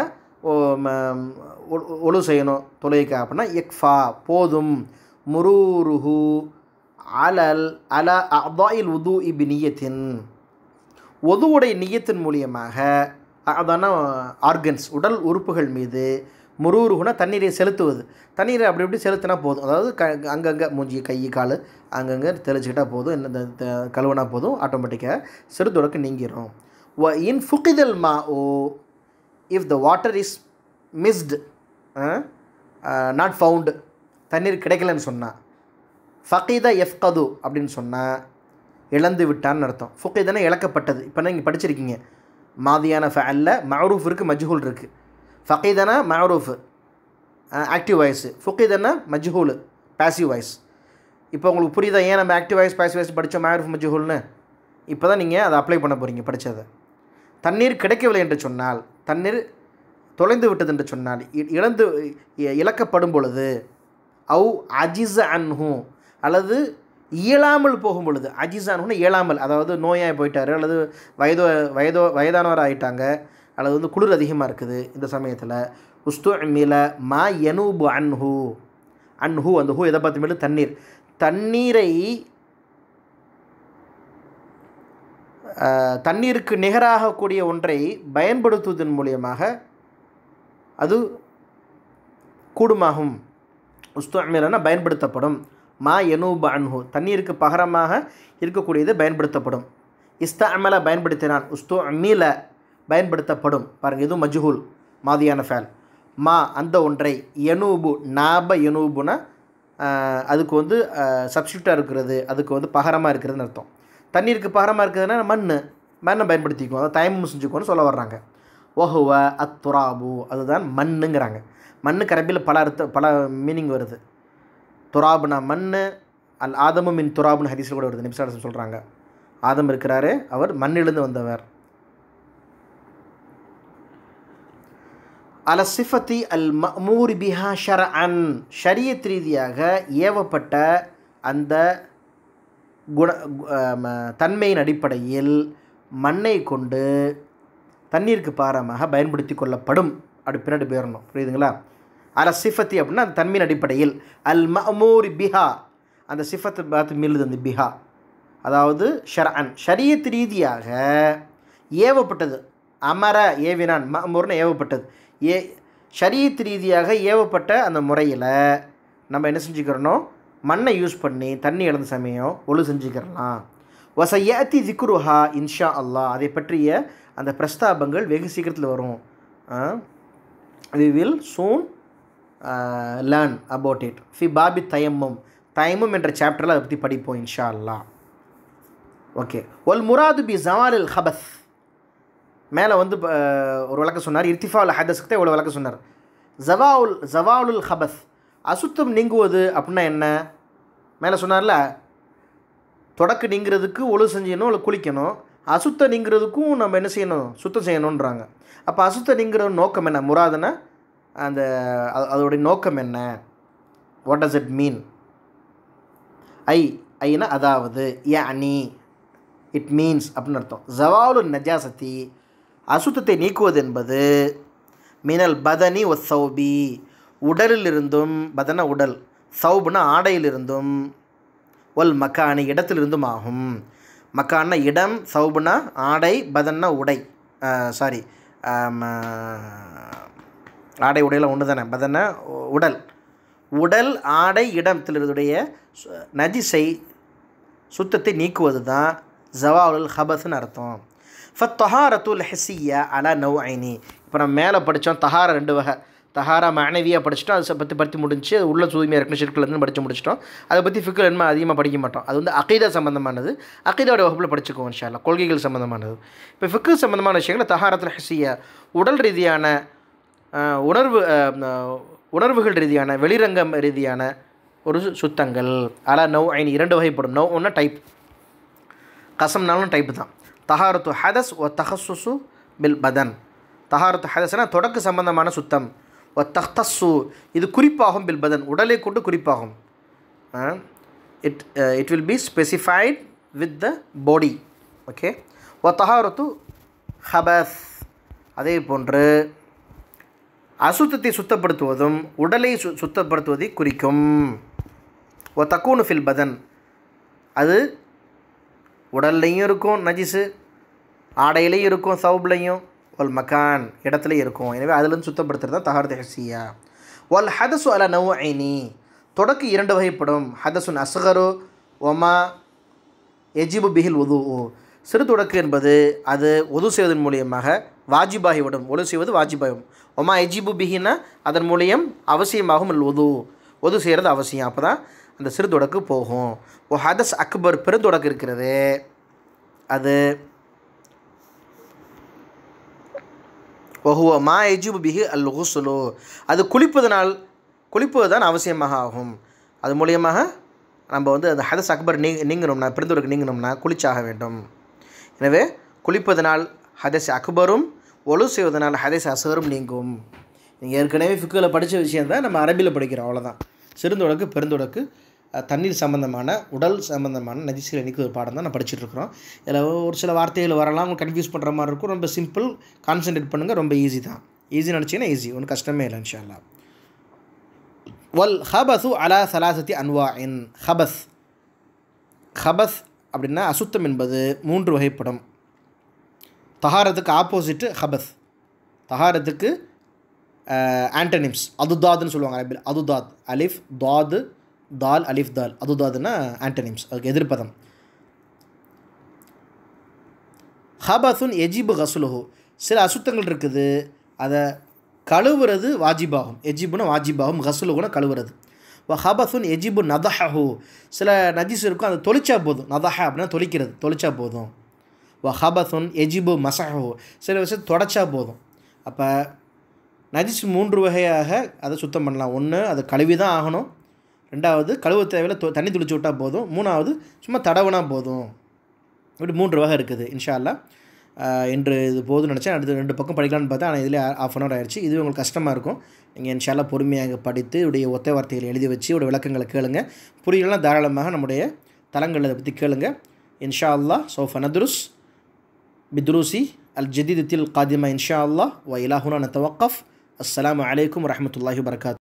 ஒழு செய்யணும் தொழுகைக்கு அப்படின்னா, எக்ஃபா போதும், முரூருஹு அலல் அல அதாயில் உது இபி நியத்தின், ஒதுவுடைய நியத்தின் மூலியமாக, அதான ஆர்கன்ஸ் உடல் உறுப்புகள் மீது, முரூருகுனா தண்ணீரை செலுத்துவது, தண்ணீரை அப்படி இப்படி செலுத்தினா போதும். அதாவது க அங்கங்கே மூஞ்சி கை கால் அங்கங்கே தெளிச்சுக்கிட்டால் போதும், என்ன கழுவுனா போதும், ஆட்டோமேட்டிக்காக சிறு தொடக்கு நீங்கிடும். வ இன் ஃபுகிதல் மா ஓ, if the water is missed not found, தண்ணீர் கிடைக்கலன்னு சொன்னால், ஃபகீத எஃப்கது அப்படின்னு சொன்னால் இழந்து விட்டான்னு அர்த்தம். ஃபுகிதனா இழக்கப்பட்டது. இப்போ நீங்கள் படிச்சிருக்கீங்க, மாதியான ஃபஅல்ல, மஅரூஃப் இருக்குது, மஜ்ஹூல் இருக்குது. ஃபகீதனா மஅரூஃப் ஆக்டிவ் வாய்ஸ், ஃபுகீதனா மஜ்ஹூல் பாசிவ் வாய்ஸ். இப்போ உங்களுக்கு புரியுதா ஏன் நம்ம ஆக்டிவ் வாய்ஸ் பாசிவ் வாய்ஸ் படித்தோம் மஅரூஃப் மஜ்ஹூல்னு? இப்போ தான் நீங்கள் அதை அப்ளை பண்ண போகிறீங்க படித்ததை. தண்ணீர் கிடைக்கவில்லை என்று சொன்னால், தண்ணீர் தொலைந்து விட்டது என்று சொன்னால், இழந்து இழக்கப்படும் பொழுது, அவு அஜிஸ அன்ஹு அல்லது இயலாமல் போகும் பொழுது, அஜிஸ அன்ஹுன்னு இயலாமல், அதாவது நோயாக போயிட்டார் அல்லது வயதோ வயதோ வயதானவர் ஆகிட்டாங்க அல்லது வந்து குளிர் அதிகமாக இருக்குது இந்த சமயத்தில், உஸ்துமில மா யனூபு அன்ஹு, அன்ஹு அந்த ஹூ எதை பார்த்து மேலும் தண்ணீர், தண்ணீரை தண்ணீருக்கு நிகராகக்கூடிய ஒன்றை பயன்படுத்துவதன் மூலியமாக அது கூடுமாகும். உஸ்துமிலனா பயன்படுத்தப்படும், மா யனூபு அன்ஹு தண்ணீருக்கு பகரமாக இருக்கக்கூடியது பயன்படுத்தப்படும். இஸ்தஅமல பயன்படுத்தினான், உஸ்துமில பயன்படுத்தப்படும். பாருங்கள், இதுவும் மஜ்ஹூல் மாதியான ஃபேல். மா அந்த ஒன்றை, யனூபு நாப யனூபுனா அதுக்கு வந்து சப்ஸ்டியூட்டாக இருக்கிறது, அதுக்கு வந்து பகரமாக இருக்கிறதுன்னு அர்த்தம். தண்ணீருக்கு பகரமாக இருக்கிறதுனா மண், மண்ணை பயன்படுத்திக்குவோம், அதாவது தயமும் செஞ்சுக்கோன்னு சொல்ல வர்றாங்க. ஒஹுவ அத்துராபு அதுதான் மண்ணுங்கிறாங்க. மண்ணுக்கு அரபியில் பல அர்த்த பல மீனிங் வருது. துராபுனா மண், அல் ஆதமும் மின் துராபுன்னு ஹதீஸில் கூட வருது. நபி ஸல்லல்லாஹு அலைஹி வஸல்லம் சொல்கிறாங்க, ஆதம் இருக்கிறாரு, அவர் மண்ணிலிருந்து வந்தவர். அல சிஃபத்தி அல் மஅமூர் பிஹா ஷர்அன் ஷரியத் ரீதியாக ஏவப்பட்ட அந்த குண தன்மையின் அடிப்படையில் மண்ணை கொண்டு தண்ணீருக்கு பாரமாக பயன்படுத்தி கொள்ளப்படும். அப்படி பின்னாடி போயிடணும், புரியுதுங்களா? அல சிஃபத்தி அப்படின்னா அந்த தன்மையின் அடிப்படையில், அல் மஅமூர் பிஹா அந்த சிஃபத்தை பார்த்து மீளுது அந்த பிஹா, அதாவது ஷர்அன் ஷரியத் ரீதியாக ஏவப்பட்டது. அமர ஏவினான், மஅமூர்னு ஏவப்பட்டது. ஏ ஷரியத் ரீதியாக ஏவப்பட்ட அந்த முறையில் நம்ம என்ன செஞ்சுக்கிறோம், மண்ணை யூஸ் பண்ணி தண்ணி இழந்த சமயம் ஒழு செஞ்சுக்கிறலாம். வசையத்தி திக்ருஹா இன்ஷா அல்லாஹ் அதை பற்றிய அந்த பிரஸ்தாபங்கள் வெகு சீக்கிரத்தில் வரும். We will soon learn about it ஃபி பாபி தயம்மம், தயம்மம் என்ற சாப்டரில் அதை பற்றி படிப்போம் இன்ஷா அல்லாஹ். ஓகே. ஒல் முராது பி ஜவாலில் ஹபஸ், மேலே வந்து ஒரு விளக்கம் சொன்னார். இர்த்திஃபாவுல் ஹதஸ்க்கு தான் இவ்வளோ விளக்கம் சொன்னார். ஜவாவுல் ஜவாலுல் ஹபஸ் அசுத்தம் நீங்குவது அப்படின்னா என்ன? மேலே சொன்னார்ல, தொடக்கு நீங்கிறதுக்கு ஒழு செஞ்சணும் இல்லை குளிக்கணும், அசுத்தம் நீங்கிறதுக்கும் நம்ம என்ன செய்யணும், சுத்தம் செய்யணுன்றாங்க. அப்போ அசுத்தம் நீங்கிற நோக்கம் என்ன, முராதுன்னா அந்த அதோடைய நோக்கம் என்ன, வாட் டஸ் இட் மீன்? ஐ ஐனா அதாவது, யானி இட் மீன்ஸ் அப்படின்னு அர்த்தம். ஜவாலுல் நஜாசத்தி அசுத்தத்தை நீக்குவது என்பது மினல் பதனி ஒ சௌபி உடலிலிருந்தும், பதன உடல், சௌபுனா ஆடையிலிருந்தும், ஒல் மக்கானி இடத்திலிருந்தும் ஆகும். மக்கான இடம், சௌபுனா ஆடை, பதன்னா உடை, சாரி ஆடை உடையெல்லாம் ஒன்று தானே, பதன உடல், உடல் ஆடை இடத்திலிருந்துடைய நஜிஸை சுத்தத்தை நீக்குவது தான் ஜவாலுல் ஹபஸ்ன்னு அர்த்தம். ஃபத் தஹாரத்துல் ஹிஸ்ஸியா அலா நௌஐனி. இப்போ நம்ம மேலே படித்தோம் தஹாரா ரெண்டு வகை, தஹாரா மானவியாக படிச்சிட்டோம், அதை பற்றி பற்றி முடிஞ்சு, அது உள்ள தூய்மையாக இருக்குன்னு ஷிர்க்லேருந்து படித்து முடிச்சிட்டோம். அதை பற்றி ஃபிக்ஹ் என்ன அதிகமாக படிக்க மாட்டோம், அது வந்து அகீதா சம்மந்தமானது, அகீதாவோட வகுப்பில் படிச்சுக்குவோம் இன்ஷா அல்லாஹ், கொள்கைகள் சம்மந்தமானது. இப்போ ஃபிக்ஹ் சம்மந்தமான விஷயங்கள் தஹாரத்துல் ஹிஸ்ஸியா உடல் ரீதியான உணர்வு உணர்வுகள் ரீதியான வெளிரங்கம் ரீதியான ஒரு சுத்தங்கள். அலா நௌஐனி இரண்டு வகைப்படும். நௌ ஒன்று டைப், கசம்னாலும் டைப்பு தான். தஹாரத்து ஹதஸ் ஒ தஹஸ்ஸுசு பில் பதன். தஹாரத்து ஹதஸ்னா தொடக்கு சம்பந்தமான சுத்தம். ஒ தஹ்தஸ்ஸு இது குறிப்பாகும், பில் பதன் உடலை கொண்டு குறிப்பாகும். It it will be specified with the body. Okay. ஒ தஹாரத்து ஹபஸ் அதே போன்று அசுத்தத்தை சுத்தப்படுத்துவதும் உடலை சு சுத்தப்படுத்துவதை குறிக்கும். ஒ தக்கூனு ஃபில் பதன் அது உடல்லையும் இருக்கும் நஜிஸு, ஆடையிலையும் இருக்கும், சவுப்லையும், ஒல் மக்கான் இடத்துலையும் இருக்கும். எனவே அதுலேருந்து சுத்தப்படுத்துறது தான் தஹாரத்து ஹிஸ்ஸியா. ஒல் ஹதசு அலா நௌஐனி தொடக்கு இரண்டு வகைப்படும். ஹதசுன் அஸ்கரு ஒமா எஜிபு பிஹில் உது. சிறு தொடக்கு என்பது அது உது செய்வதன் மூலியமாக வாஜிபாகிவிடும், ஒது செய்வது வாஜிபாகும். ஒமா எஜிபு பிஹின்னா அதன் மூலியம் அவசியமாகும். இல் உது உது செய்கிறது அவசியம், அப்போ தான் அந்த சிறு தொடக்கு போகும். ஓ ஹதஸ் அக்பர் பெருந்தொடக்கு இருக்கிறது, அது வஹுவ மா யஜிபு பிஹி அல் குஸ்லு, அது குளிப்பதனால் குளிப்பது தான் அவசியமாக ஆகும். அது மூலியமாக நம்ம வந்து அந்த ஹதஸ் அக்பர் நீ நீங்கணும்னா பெருந்தொருக்கு நீங்கணும்னா குளிச்சாக வேண்டும். எனவே குளிப்பதனால் ஹதஸ் அக்பரும் ஒழு செய்வதனால் ஹதஸ் அஸ்கரும் நீங்கும். நீங்கள் ஏற்கனவே ஃபிக்ஹில் படித்த விஷயம் தான் நம்ம அரபியில் படிக்கிறோம், அவ்வளோதான். சிறுந்தொடக்கு பெருந்தொடக்கு தண்ணீர் சம்மந்தமான உடல் சம்மந்தமான நஜிசுகளை நீக்குவது பாடம் தான் நான் படிச்சுட்ருக்குறோம். இதில் ஒரு சில வார்த்தைகள் வரலாம், உங்களுக்கு கன்ஃபியூஸ் பண்ணுற மாதிரி இருக்கும். ரொம்ப சிம்பிள், கான்சன்ட்ரேட் பண்ணுங்கள், ரொம்ப ஈஸி தான். ஈஸி நினச்சிங்கன்னா ஈஸி, ஒன்றும் கஷ்டமே இல்லை இன்ஷா அல்லாஹ். வல் ஹபஸு அலா சலாசத்தி அன்வாஇன். ஹபஸ் ஹபஸ் அப்படின்னா அசுத்தம் என்பது மூன்று வகைப்படும். தஹாரத்துக்கு ஆப்போசிட்டு ஹபஸ், தஹாரத்துக்கு ஆண்டனிம்ஸ் அதுதாதுன்னு சொல்லுவாங்க அரபில். அதுதாத் அலிஃப் தாது தால் அலிஃப் தால், அதுதாதுன்னா ஆண்டனிம்ஸ், அதுக்கு எதிர்ப்பதம். ஹபசுன் எஜிபு கசுலுஹு, சில அசுத்தங்கள் இருக்குது, அதை கழுவுறது வாஜிபாகும். எஜிபுனா வாஜிபாகும், கசுலுகுனா கழுவுறது. வ ஹபசுன் எஜிபு நதஹு, சில நஜிஸ் இருக்கும், அதை தொளிச்சா போதும். நதஹ அப்படின்னா தொளிக்கிறது, தொளிச்சா போதும். வ ஹபசுன் எஜிபு மசஹு, சில விஷயத்தை தொடச்சா போதும். அப்போ நஜிஸ் மூன்று வகையாக அதை சுத்தம் பண்ணலாம். ஒன்று அது கழுவி தான் ஆகணும், ரெண்டாவது கழுவ தேவையில் தொ தண்ணி துளிச்சு விட்டால் போதும், மூணாவது சும்மா தடவுனா போதும். இப்படி மூன்று வகை இருக்குது. இன்ஷா அல்லாஹ் என்று இது போதும்னு நினச்சேன். அடுத்து ரெண்டு பக்கம் படிக்கலான்னு பார்த்தா, ஆனால் இதில் ஆஃப் அன் ஹவர் ஆயிடுச்சு. இதுவே உங்களுக்கு கஷ்டமாக இருக்கும். நீங்கள் இன்ஷா அல்லாஹ் பொறுமையாக படித்து உடைய ஒத்த வார்த்தைகளை எழுதி வச்சு உடைய விளக்கங்களை கேளுங்க. புரியலன்னா தாராளமாக நம்முடைய தளங்களை அதை பற்றி கேளுங்க. இன்ஷா அல்லாஹ் சௌஃப நதுருஸ் பித்ரூசி அல் ஜதீதத்தில் காதிமா இன்ஷா அல்லாஹ். வ இலாஹுனா நதவக்கஃப். அஸ்ஸலாமு அலைக்கும் வரஹ்மத்துல்லாஹி வபரகாத்துஹு.